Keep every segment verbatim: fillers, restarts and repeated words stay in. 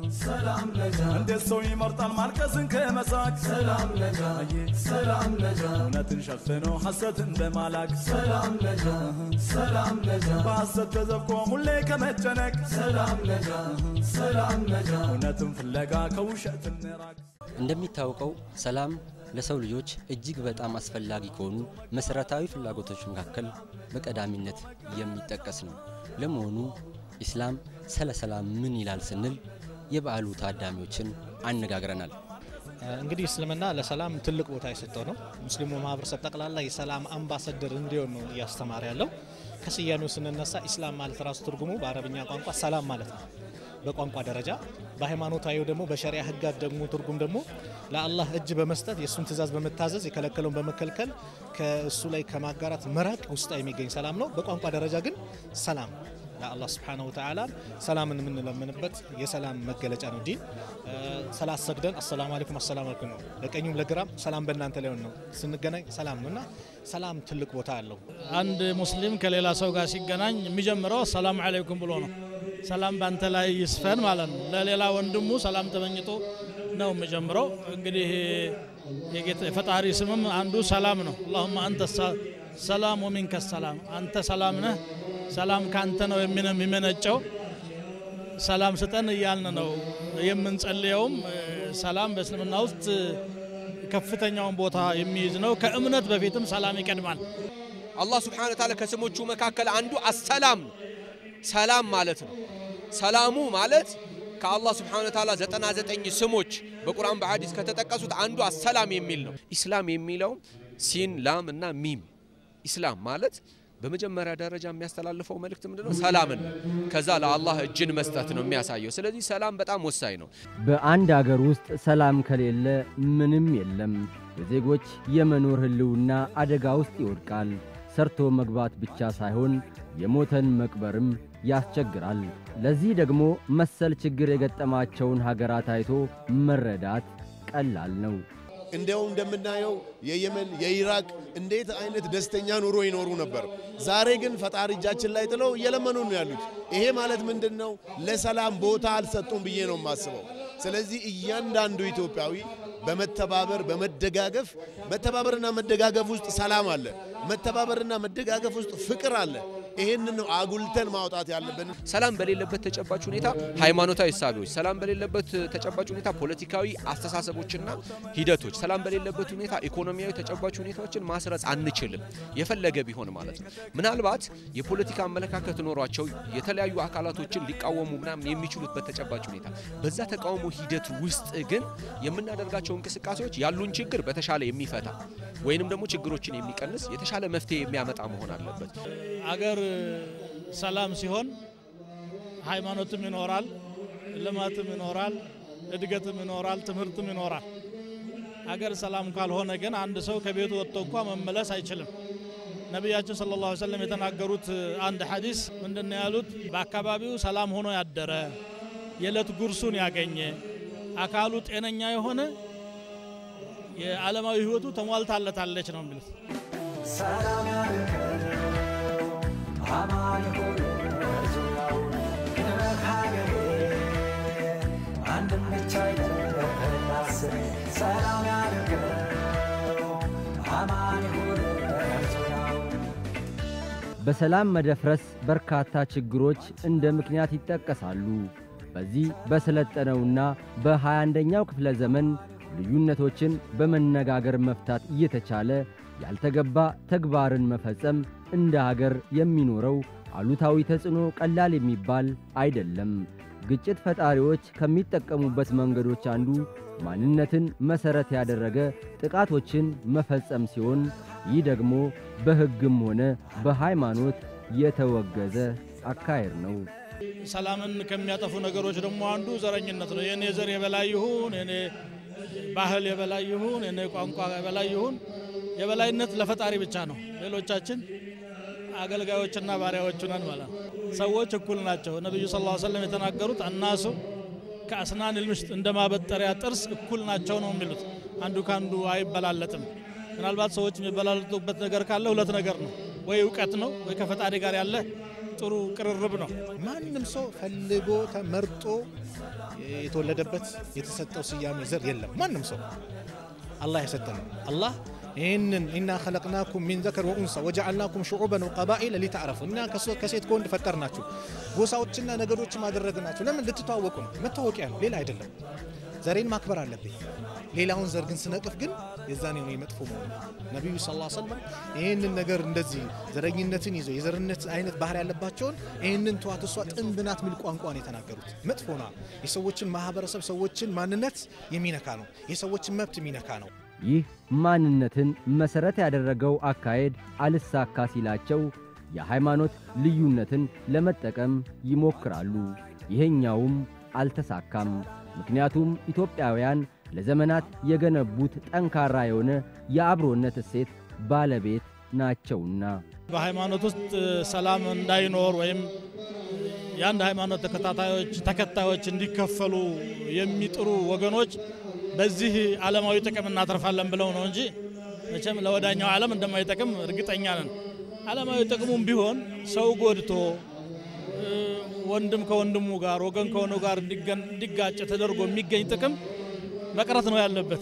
ሰላም ነጋ እንዴት ሰው ይመርጣል ማልቀስን ከመሳቅ ሰላም ነጋ ሰላም ነጋ እውነትን ሸፍኖ ሐሰትን በማላቅ ሰላም ነጋ ሰላም ነጋ በሐሰት ተዘፍቆ ሁሌ ከመጨነቅ ሰላም ነጋ ሰላም ነጋ እውነትን ፍለጋ ከውሸት እንራቅ እንደሚታወቀው ሰላም ለሰው ልጆች እጅግ በጣም አስፈላጊ ከሆኑ መሰረታዊ ፍላጎቶች መካከል በቀዳሚነት የሚጠቀስ ነው። ለመሆኑ ኢስላም ስለ ሰላም ምን ይላል ስንል የበዓሉ ታዳሚዎችን አነጋግረናል። እንግዲህ እስልምና ለሰላም ትልቅ ቦታ የሰጠው ነው። ሙስሊሙ ማህበረሰብ ጠቅላላ የሰላም አምባሳደር እንዲሆን ነው ያስተማረ ያለው። ከስያሜው ስንነሳ ኢስላም ማለት ራሱ ትርጉሙ በአረብኛ ቋንቋ ሰላም ማለት ነው። በቋንቋ ደረጃ በሃይማኖታዊው ደግሞ በሸሪዓ ህጋት ደግሞ ትርጉም ደግሞ ለአላህ እጅ በመስጠት የሱን ትእዛዝ በመታዘዝ የከለከለውን በመከልከል ከእሱ ላይ ከማጋራት መራቅ ውስጥ የሚገኝ ሰላም ነው። በቋንቋ ደረጃ ግን ሰላም ለአላህ Subhanahu Wa Ta'ala ሰላምን የምንለምንበት የሰላም መገለጫ ነው። ዲን ሰላት ሰግደን አሰላሙ አለይኩም አሰላሙ አለይኩም ነው። ለቀኙም ለግራም ሰላም በእናንተ ላይ ነው። ስንገናኝ ሰላም ነውና ሰላም ትልቅ ቦታ አለው። አንድ ሙስሊም ከሌላ ሰው ጋር ሲገናኝ የሚጀምረው ሰላም አለይኩም ብሎ ነው። ሰላም ባንተ ላይ ይስፈን ማለት ነው። ለሌላ ወንድሙ ሰላም ተመኝቶ ነው የሚጀምረው። እንግዲህ የጌታ ፈጣሪ ስምም አንዱ ሰላም ነው። اللهم انت ሰላም ወሚንከ ሰላም አንተ ሰላም ነህ ሰላም ካንተ ነው የሚመነጨው ሰላም ስጠን ይያልን ነው የምንጸልየውም። ሰላም በእስልምና ውስጥ ከፍተኛውን ቦታ የሚይዝ ነው። ከእምነት በፊትም ሰላም ይቀድማል። አላህ Subhanahu Wa Ta'ala ከስሞቹ መካከል አንዱ አሰላም ሰላም ማለት ነው። ሰላሙ ማለት ከአላህ Subhanahu Wa Ta'ala ዘጠና ዘጠኝ ስሞች በቁርአን በሐዲስ ከተጠቀሱት አንዱ አሰላም የሚል ነው። ኢስላም የሚለው ሲን ላም እና ሚም ኢስላም ማለት በመጀመሪያ ደረጃ የሚያስተላልፈው መልእክት ምንድነው? ሰላም ነው። ከዛ ለአላህ እጅን መስጠት ነው የሚያሳየው። ስለዚህ ሰላም በጣም ወሳኝ ነው። በአንድ ሀገር ውስጥ ሰላም ከሌለ ምንም የለም። የዜጎች የመኖር ህልውና አደጋ ውስጥ ይወድቃል። ሰርቶ መግባት ብቻ ሳይሆን የሞተን መቅበርም ያስቸግራል። ለዚህ ደግሞ መሰል ችግር የገጠማቸውን ሀገራት አይቶ መረዳት ቀላል ነው። እንደው እንደምናየው የየመን የኢራቅ እንዴት አይነት ደስተኛ ኑሮ ይኖሩ ነበር። ዛሬ ግን ፈጣሪ እጃችን ላይ ጥለው እየለመኑ ነው ያሉት። ይሄ ማለት ምንድነው? ለሰላም ቦታ አልሰጡም ብዬ ነው የማስበው። ስለዚህ እያንዳንዱ ኢትዮጵያዊ በመተባበር በመደጋገፍ መተባበርና መደጋገፍ ውስጥ ሰላም አለ። መተባበርና መደጋገፍ ውስጥ ፍቅር አለ። ይሄንን ነው አጉልተን ማውጣት ያለብን። ሰላም በሌለበት ተጨባጭ ሁኔታ ሃይማኖታዊ ሐሳቦች፣ ሰላም በሌለበት ተጨባጭ ሁኔታ ፖለቲካዊ አስተሳሰቦችና ሂደቶች፣ ሰላም በሌለበት ሁኔታ ኢኮኖሚያዊ ተጨባጭ ሁኔታዎችን ማስረጽ አንችልም። የፈለገ ቢሆን ማለት ነው። ምናልባት የፖለቲካ አመለካከት ኖሯቸው የተለያዩ አካላቶችን ሊቃወሙ ምናምን የሚችሉት በተጨባጭ ሁኔታ በዛ ተቃውሞ ሂደት ውስጥ ግን የምናደርጋቸው እንቅስቃሴዎች ያሉን ችግር በተሻለ የሚፈታ ወይንም ደግሞ ችግሮችን የሚቀንስ የተሻለ መፍትሄ የሚያመጣ መሆን አለበት። አገር ሰላም ሲሆን ሃይማኖትም ይኖራል፣ ልማትም ይኖራል፣ እድገትም ይኖራል፣ ትምህርትም ይኖራል። አገር ሰላም ካልሆነ ግን አንድ ሰው ከቤቱ ወጥቶ እንኳን መመለስ አይችልም። ነብያችን ሰለላሁ ዐለይሂ ወሰለም የተናገሩት አንድ ሐዲስ ምንድነው ያሉት? በአካባቢው ሰላም ሆኖ ያደረ የዕለት ጉርሱን ያገኘ አካሉ ጤነኛ የሆነ የዓለማዊ ህይወቱ ተሟልታለታለች ነው የሚሉት። ሰላም ያልከው አማን ሆነ ዙሪያው ከሀገሬ አንድም ብቻ ይደረስ ሰላም ያልከው አማን ሆነ ዙሪያው። በሰላም መደፍረስ በርካታ ችግሮች እንደ ምክንያት ይጠቀሳሉ። በዚህ በሰለጠነውና በሃያ አንደኛው ክፍለ ዘመን ልዩነቶችን በመነጋገር መፍታት እየተቻለ ያልተገባ ተግባርን መፈጸም እንደ ሀገር የሚኖረው አሉታዊ ተጽዕኖ ቀላል የሚባል አይደለም። ግጭት ፈጣሪዎች ከሚጠቀሙበት መንገዶች አንዱ ማንነትን መሰረት ያደረገ ጥቃቶችን መፈጸም ሲሆን ይህ ደግሞ በሕግም ሆነ በሃይማኖት የተወገዘ አካሄድ ነው። ሰላምን ከሚያጠፉ ነገሮች ደግሞ አንዱ ዘረኝነት ነው። የኔ ዘር የበላይ ይሁን፣ የኔ ባህል የበላይ ይሁን፣ የኔ ቋንቋ የበላይ ይሁን፣ የበላይነት ለፈጣሪ ብቻ ነው። ሌሎቻችን አገልጋዮችና ባሪያዎች ነን ማለት ነው። ሰዎች እኩል ናቸው። ነብዩ ሰለላሁ ዐለይሂ ወሰለም የተናገሩት الناس كأسنان المشط እንደማበጠሪያ ጥርስ እኩል ናቸው ነው የሚሉት። አንዱ ካንዱ አይበላለጥም። ምናልባት ሰዎች የሚበላለጡበት ነገር ካለ ሁለት ነገር ነው። ወይ ዕውቀት ነው ወይ ከፈጣሪ ጋር ያለ ጥሩ ቅርርብ ነው። ማንም ሰው ፈልጎ ተመርጦ የተወለደበት የተሰጠው ስያሜ ዘር የለም። ማንም ሰው አላህ የሰጠን አላህ إن إنا خلقناكم من ذكر وأنثى وجعلناكم شعوبا وقبائل لتعرفوا إنا كسيت كون فترناችሁ ጎሳዎችና ነገዶች ማደረግናችሁ ለምን ልትተዋወቁ ነው መተዋወቂያ ነው ሌላ አይደለም ዘሬን ማክበር አለብኝ ሌላውን ዘር ግን ስነቅፍ ግን የዛኔ ነው የመጥፎ ማለት ነብዩ ሰለላሁ ዐለይሂ ወሰለም ይሄንን ነገር እንደዚህ ዘረኝነትን ይዘው የዘርነት አይነት ባህሪ ያለባቸውን ይሄንን ተዋትሷ ጥንብናት ሚል ቋንቋን የተናገሩት መጥፎና የሰዎችን ማህበረሰብ ሰዎችን ማንነት የሚነካ ነው የሰዎችን መብት የሚነካ ነው ይህ ማንነትን መሰረት ያደረገው አካሄድ አልሳካ ሲላቸው የሃይማኖት ልዩነትን ለመጠቀም ይሞክራሉ ይሄኛውም አልተሳካም ምክንያቱም ኢትዮጵያውያን ለዘመናት የገነቡት ጠንካራ የሆነ የአብሮነት እሴት ባለቤት ናቸውና በሃይማኖት ውስጥ ሰላም እንዳይኖር ወይም የአንድ ሃይማኖት ተከታታዮች ተከታዮች እንዲከፈሉ የሚጥሩ ወገኖች በዚህ ዓለማዊ ጥቅም እናተርፋለን ብለው ነው እንጂ መቼም ለወዳኛው ዓለም እንደማይጠቅም እርግጠኛ ነን ዓለማዊ ጥቅሙም ቢሆን ሰው ጎድቶ ወንድም ከወንድሙ ጋር ወገን ከሆነ ጋር እንዲጋጭ ተደርጎ የሚገኝ ጥቅም መቅረት ነው ያለበት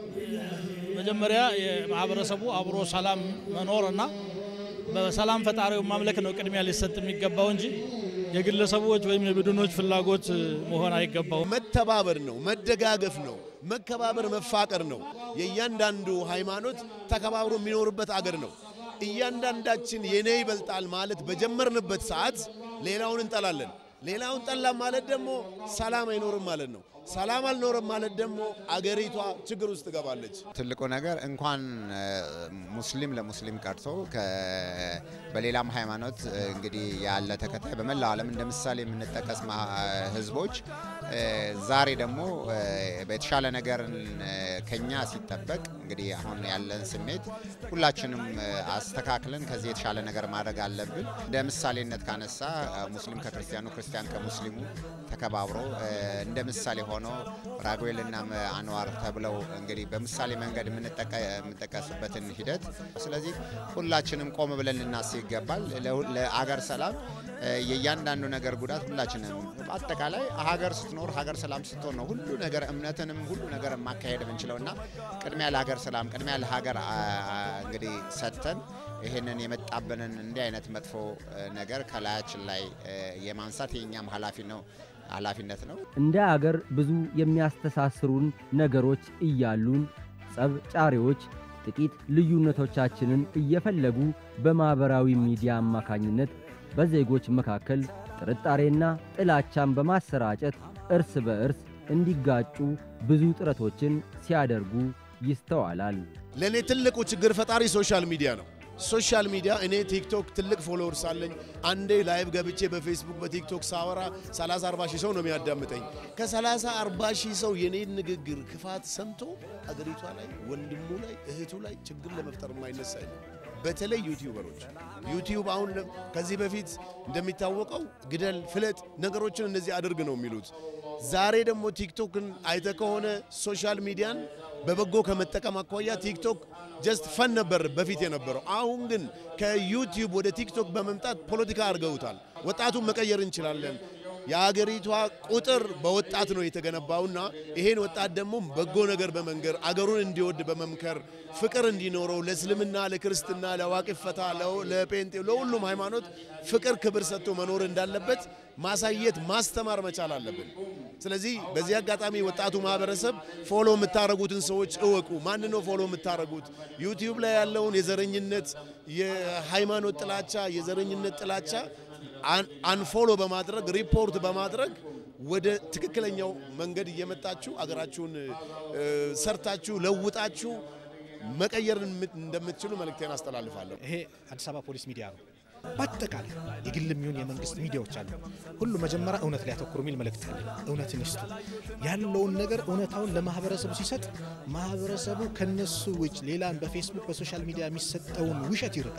መጀመሪያ የማህበረሰቡ አብሮ ሰላም መኖርና በሰላም ፈጣሪው ማምለክ ነው ቅድሚያ ሊሰጥ የሚገባው እንጂ የግለሰቦች ወይም የቡድኖች ፍላጎት መሆን አይገባው መተባበር ነው መደጋገፍ ነው መከባበር መፋቀር ነው የእያንዳንዱ ሃይማኖት ተከባብሮ የሚኖርበት አገር ነው እያንዳንዳችን የኔ ይበልጣል ማለት በጀመርንበት ሰዓት ሌላውን እንጠላለን ሌላውን ጠላ ማለት ደግሞ ሰላም አይኖርም ማለት ነው ሰላም አልኖርም ማለት ደግሞ አገሪቷ ችግር ውስጥ ገባለች ትልቁ ነገር እንኳን ሙስሊም ለሙስሊም ቀርቶ በሌላም ሃይማኖት እንግዲህ ያለ ተከታይ በመላው ዓለም እንደምሳሌ የምንጠቀስ ህዝቦች ዛሬ ደግሞ በተሻለ ነገር ከኛ ሲጠበቅ እንግዲህ አሁን ያለን ስሜት ሁላችንም አስተካክለን ከዚህ የተሻለ ነገር ማድረግ አለብን እንደምሳሌነት ካነሳ ሙስሊም ከክርስቲያኑ ክርስቲያን ከሙስሊሙ ተከባብሮ እንደምሳሌ ሆኖ ራጉኤልና አንዋር ተብለው እንግዲህ በምሳሌ መንገድ የምንጠቀስበትን ሂደት ስለዚህ ሁላችንም ቆም ብለን ልናስብ ይገባል ለአገር ሰላም የያንዳንዱ ነገር ጉዳት ሁላችንም አጠቃላይ ሀገር ስትኖር ሀገር ሰላም ስትሆን ነው ሁሉ ነገር እምነትንም ሁሉ ነገር ማካሄድ እንችላልና ቅድሚያ ለሀገር ሰላም ቅድሚያ ለሀገር እንግዲህ ሰተን ይሄንን የመጣበንን እንዲህ አይነት መጥፎ ነገር ከላያችን ላይ የማንሳት የኛም ኃላፊ ነው ኃላፊነት ነው እንደ አገር ብዙ የሚያስተሳስሩን ነገሮች እያሉን ጸብ ጫሪዎች ጥቂት ልዩነቶቻችንን እየፈለጉ በማህበራዊ ሚዲያ አማካኝነት በዜጎች መካከል ጥርጣሬና ጥላቻን በማሰራጨት እርስ በእርስ እንዲጋጩ ብዙ ጥረቶችን ሲያደርጉ ይስተዋላል ለኔ ትልቁ ችግር ፈጣሪ ሶሻል ሚዲያ ነው ሶሻል ሚዲያ እኔ ቲክቶክ ትልቅ ፎሎወርስ አለኝ አንዴ ላይቭ ገብቼ በፌስቡክ በቲክቶክ ሳወራ ሰላሳ አርባ ሺህ ሰው ነው የሚያዳምጠኝ ከ30 40 ሺህ ሰው የኔን ንግግር ክፋት ሰምቶ አገሪቷ ላይ ወንድሙ ላይ እህቱ ላይ ችግር ለመፍጠር የማይነሳ አይደለም በተለይ ዩቲዩበሮች ዩቲዩብ አሁን ከዚህ በፊት እንደሚታወቀው ግደል ፍለጥ ነገሮችን እነዚህ አድርግ ነው የሚሉት ዛሬ ደግሞ ቲክቶክን አይተ ከሆነ ሶሻል ሚዲያን በበጎ ከመጠቀም አኳያ ቲክቶክ ጀስት ፈን ነበር በፊት የነበረው አሁን ግን ከዩቲዩብ ወደ ቲክቶክ በመምጣት ፖለቲካ አርገውታል ወጣቱን መቀየር እንችላለን የአገሪቷ ቁጥር በወጣት ነው የተገነባውና ይሄን ወጣት ደግሞ በጎ ነገር በመንገር አገሩን እንዲወድ በመምከር ፍቅር እንዲኖረው ለእስልምና ለክርስትና ለዋቂፈታ ለጴንጤ ለሁሉም ሃይማኖት ፍቅር ክብር ሰጥቶ መኖር እንዳለበት ማሳየት ማስተማር መቻል አለብን ስለዚህ በዚህ አጋጣሚ ወጣቱ ማህበረሰብ ፎሎ የምታረጉትን ሰዎች እወቁ ማን ነው ፎሎ የምታረጉት ዩቲዩብ ላይ ያለውን የዘረኝነት የሃይማኖት ጥላቻ የዘረኝነት ጥላቻ አንፎሎ በማድረግ ሪፖርት በማድረግ ወደ ትክክለኛው መንገድ እየመጣችሁ አገራችሁን ሰርታችሁ ለውጣችሁ መቀየር እንደምትችሉ መልእክቴን አስተላልፋለሁ ይሄ አዲስ አበባ ፖሊስ ሚዲያ ነው በአጠቃላይ የግልም ይሁን የመንግስት ሚዲያዎች አሉ ሁሉ መጀመሪያ እውነት ላይ አተኩሩ የሚል መልእክት አለ እውነትን ይስጡ ያለውን ነገር እውነታውን ለማህበረሰቡ ሲሰጥ ማህበረሰቡ ከነሱ ውጭ ሌላን በፌስቡክ በሶሻል ሚዲያ የሚሰጠውን ውሸት ይርቃል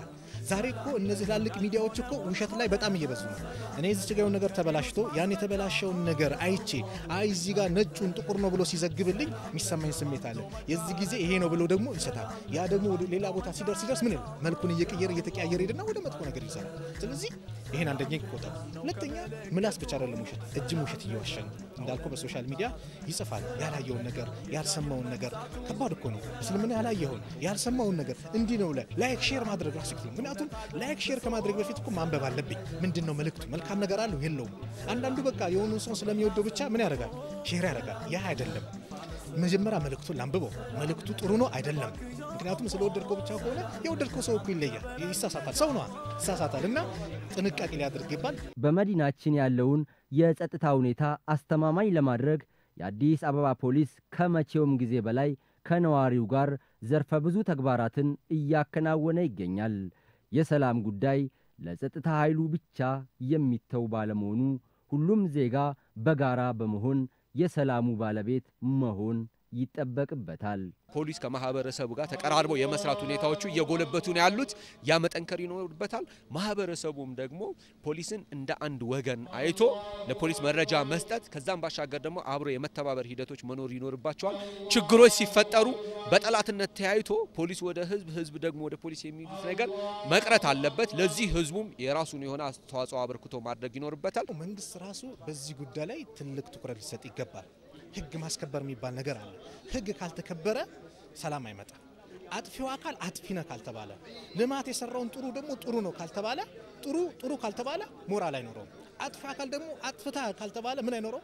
ዛሬ እኮ እነዚህ ላልቅ ሚዲያዎች እኮ ውሸት ላይ በጣም እየበዙ ነው። እኔ እዚህ ጋር ነገር ተበላሽቶ ያን የተበላሸውን ነገር አይቼ አይ እዚህ ጋር ነጩን ጥቁር ነው ብሎ ሲዘግብልኝ የሚሰማኝ ስሜት አለ። የዚህ ጊዜ ይሄ ነው ብሎ ደግሞ ይሰጣል። ያ ደግሞ ወደ ሌላ ቦታ ሲደርስ ሲደርስ ምን ይላል? መልኩን እየቀየረ እየተቀያየረ ሄድና ወደ መጥፎ ነገር ይሰራል። ስለዚህ ይሄን አንደኛ ይቆጣል። ሁለተኛ ምላስ ብቻ አይደለም ውሸት፣ እጅም ውሸት እየዋሸ ነው። እንዳልኩ በሶሻል ሚዲያ ይጽፋል ያላየውን ነገር ያልሰማውን ነገር። ከባድ እኮ ነው። እስልምና ያላየውን ያልሰማውን ነገር እንዲህ ነው ላይክ ሼር ማድረግ ራሱ ይችላል። ምክንያቱም ላይክ ሼር ከማድረግ በፊት እኮ ማንበብ አለብኝ። ምንድነው መልእክቱ? መልካም ነገር አለው የለውም? አንዳንዱ በቃ የሆኑ ሰው ስለሚወደው ብቻ ምን ያደርጋል? ሼር ያደርጋል። ያ አይደለም። መጀመሪያ መልእክቱን ላንብበው። መልእክቱ ጥሩ ነው አይደለም? ምክንያቱም ስለወደድከው ብቻ ከሆነ የወደድከው ሰው እኮ ይለያል፣ ይሳሳታል። ሰው ነው ይሳሳታልና ጥንቃቄ ሊያደርግ ይባል። በመዲናችን ያለውን የጸጥታ ሁኔታ አስተማማኝ ለማድረግ የአዲስ አበባ ፖሊስ ከመቼውም ጊዜ በላይ ከነዋሪው ጋር ዘርፈ ብዙ ተግባራትን እያከናወነ ይገኛል። የሰላም ጉዳይ ለጸጥታ ኃይሉ ብቻ የሚተው ባለመሆኑ ሁሉም ዜጋ በጋራ በመሆን የሰላሙ ባለቤት መሆን ይጠበቅበታል። ፖሊስ ከማህበረሰቡ ጋር ተቀራርቦ የመስራት ሁኔታዎቹ እየጎለበቱ ነው ያሉት። ያ መጠንከር ይኖርበታል። ማህበረሰቡም ደግሞ ፖሊስን እንደ አንድ ወገን አይቶ ለፖሊስ መረጃ መስጠት፣ ከዛም ባሻገር ደግሞ አብሮ የመተባበር ሂደቶች መኖር ይኖርባቸዋል። ችግሮች ሲፈጠሩ በጠላትነት ተያይቶ ፖሊስ ወደ ህዝብ፣ ህዝብ ደግሞ ወደ ፖሊስ የሚሉት ነገር መቅረት አለበት። ለዚህ ህዝቡም የራሱን የሆነ አስተዋጽኦ አበርክቶ ማድረግ ይኖርበታል። መንግስት ራሱ በዚህ ጉዳይ ላይ ትልቅ ትኩረት ሊሰጥ ይገባል። ህግ ማስከበር የሚባል ነገር አለ። ህግ ካልተከበረ ሰላም አይመጣም። አጥፊው አካል አጥፊ ነው ካልተባለ፣ ልማት የሰራውን ጥሩ ደግሞ ጥሩ ነው ካልተባለ፣ ጥሩ ጥሩ ካልተባለ ሞራል አይኖረውም። አጥፊ አካል ደግሞ አጥፍታ ካልተባለ ምን አይኖረው?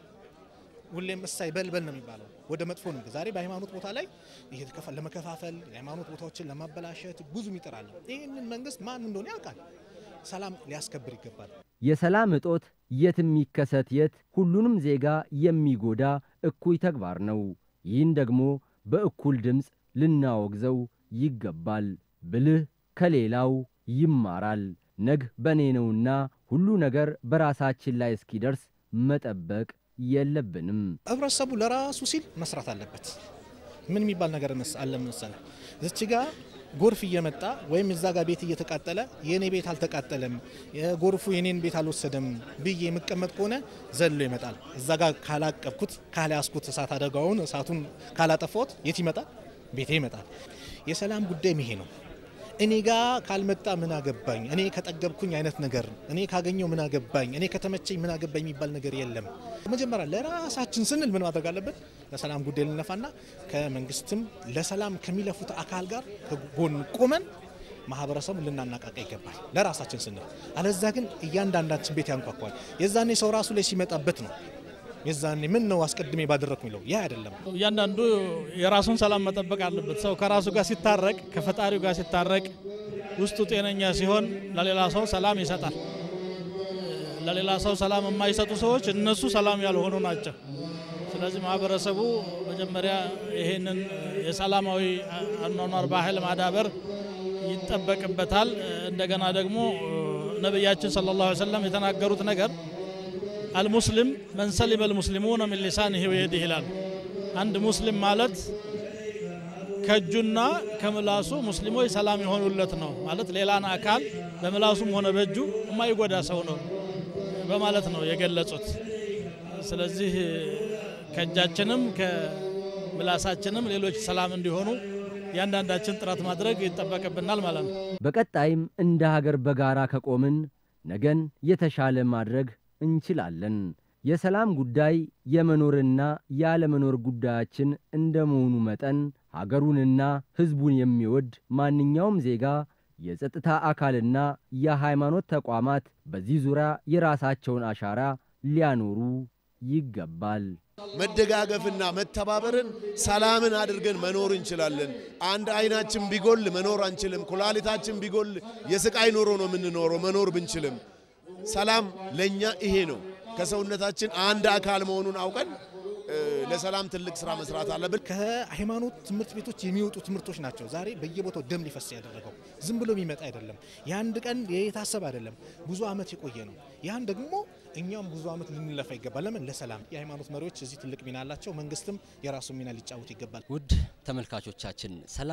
ሁሌም እሳይ በልበል ነው የሚባለው። ወደ መጥፎ ነው። ዛሬ በሃይማኖት ቦታ ላይ እየተከፋፈለ ለመከፋፈል የሃይማኖት ቦታዎችን ለማበላሸት ብዙ ይጥራል። ይሄንን መንግስት ማን እንደሆነ ያውቃል። ሰላም ሊያስከብር ይገባል። የሰላም እጦት የትም ይከሰት የት ሁሉንም ዜጋ የሚጎዳ እኩይ ተግባር ነው። ይህን ደግሞ በእኩል ድምፅ ልናወግዘው ይገባል። ብልህ ከሌላው ይማራል። ነግ በኔ ነውና ሁሉ ነገር በራሳችን ላይ እስኪደርስ መጠበቅ የለብንም። ህብረተሰቡ ለራሱ ሲል መስራት አለበት። ምን የሚባል ነገር አለ መሰለ? እዚህ ጋር ጎርፍ እየመጣ ወይም እዛ ጋር ቤት እየተቃጠለ የኔ ቤት አልተቃጠለም፣ የጎርፉ የኔን ቤት አልወሰደም ብዬ የምቀመጥ ከሆነ ዘሎ ይመጣል። እዛ ጋር ካላቀብኩት ካላያስኩት እሳት አደጋውን እሳቱን ካላጠፋሁት የት ይመጣል? ቤቴ ይመጣል። የሰላም ጉዳይ ይሄ ነው። እኔ ጋር ካልመጣ ምን አገባኝ፣ እኔ ከጠገብኩኝ አይነት ነገር፣ እኔ ካገኘው ምን አገባኝ፣ እኔ ከተመቸኝ ምን አገባኝ የሚባል ነገር የለም። መጀመሪያ ለራሳችን ስንል ምን ማድረግ አለበት? ለሰላም ጉዳይ ልነፋና ከመንግስትም ለሰላም ከሚለፉት አካል ጋር ከጎን ቆመን ማህበረሰቡ ልናናቃቃ ይገባል፣ ለራሳችን ስንል። አለዛ ግን እያንዳንዳችን ቤት ያንኳኳል። የዛኔ ሰው ራሱ ላይ ሲመጣበት ነው የዛኔ ምን ነው አስቀድሜ ባደረኩ ይለው። ያ አይደለም። እያንዳንዱ የራሱን ሰላም መጠበቅ አለበት። ሰው ከራሱ ጋር ሲታረቅ፣ ከፈጣሪው ጋር ሲታረቅ፣ ውስጡ ጤነኛ ሲሆን ለሌላ ሰው ሰላም ይሰጣል። ለሌላ ሰው ሰላም የማይሰጡ ሰዎች እነሱ ሰላም ያልሆኑ ናቸው። ስለዚህ ማህበረሰቡ መጀመሪያ ይሄንን የሰላማዊ አኗኗር ባህል ማዳበር ይጠበቅበታል። እንደገና ደግሞ ነብያችን ሰለላሁ ዐለይሂ ወሰለም የተናገሩት ነገር አልሙስሊም መን ሰሊመ አልሙስሊሙነ ሚን ሊሳኒሂ ወየዲሂ ይላል። አንድ ሙስሊም ማለት ከእጁና ከምላሱ ሙስሊሞች ሰላም የሆኑለት ነው ማለት ሌላን አካል በምላሱም ሆነ በእጁ የማይጎዳ ሰው ነው በማለት ነው የገለጹት። ስለዚህ ከእጃችንም ከምላሳችንም ሌሎች ሰላም እንዲሆኑ ያንዳንዳችን ጥረት ማድረግ ይጠበቅብናል ማለት ነው። በቀጣይም እንደ ሀገር በጋራ ከቆምን ነገን የተሻለ ማድረግ እንችላለን። የሰላም ጉዳይ የመኖርና ያለመኖር ጉዳያችን እንደመሆኑ መጠን ሀገሩንና ሕዝቡን የሚወድ ማንኛውም ዜጋ የጸጥታ አካልና የሃይማኖት ተቋማት በዚህ ዙሪያ የራሳቸውን አሻራ ሊያኖሩ ይገባል። መደጋገፍና መተባበርን ሰላምን አድርገን መኖር እንችላለን። አንድ አይናችን ቢጎል መኖር አንችልም። ኩላሊታችን ቢጎል የስቃይ ኑሮ ነው የምንኖረው መኖር ብንችልም። ሰላም ለኛ ይሄ ነው። ከሰውነታችን አንድ አካል መሆኑን አውቀን ለሰላም ትልቅ ስራ መስራት አለብን። ከሃይማኖት ትምህርት ቤቶች የሚወጡ ትምህርቶች ናቸው ዛሬ በየቦታው ደም ሊፈስ ያደረገው። ዝም ብሎ የሚመጣ አይደለም። ያን ቀን የታሰበ አይደለም። ብዙ አመት የቆየ ነው። ያን ደግሞ እኛም ብዙ አመት ልንለፋ ይገባል። ለምን? ለሰላም። የሃይማኖት መሪዎች እዚህ ትልቅ ሚና አላቸው። መንግስትም የራሱ ሚና ሊጫወት ይገባል። ውድ ተመልካቾቻችን ሰላም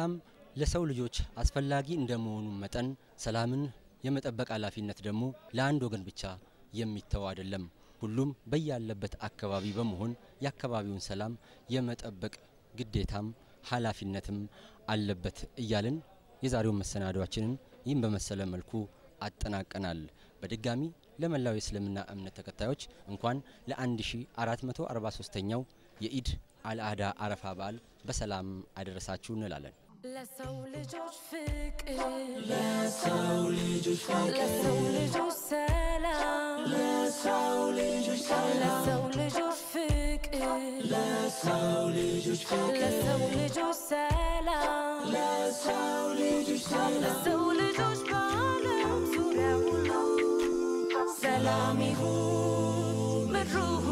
ለሰው ልጆች አስፈላጊ እንደመሆኑ መጠን ሰላምን የመጠበቅ ኃላፊነት ደግሞ ለአንድ ወገን ብቻ የሚተው አይደለም። ሁሉም በያለበት አካባቢ በመሆን የአካባቢውን ሰላም የመጠበቅ ግዴታም ኃላፊነትም አለበት እያልን የዛሬውን መሰናዷችንን ይህን በመሰለ መልኩ አጠናቀናል። በድጋሚ ለመላው የእስልምና እምነት ተከታዮች እንኳን ለ1443ኛው የኢድ አልአዳ አረፋ በዓል በሰላም አደረሳችሁ እንላለን። ለሰው ልጆች ፍቅር ለሰው ልጆች ፍቅር ለሰው ልጆች ሰላም ለሰው ልጆች ሰላም ለሰው ልጆች ፍቅር ለሰው ልጆች ፍቅር ለሰው ልጆች ሰላም ለሰው ልጆች ሰላም ለሰው ልጆች በዓለም ዙሪያ ሁሉ ሰላም ይሁን ምድሩ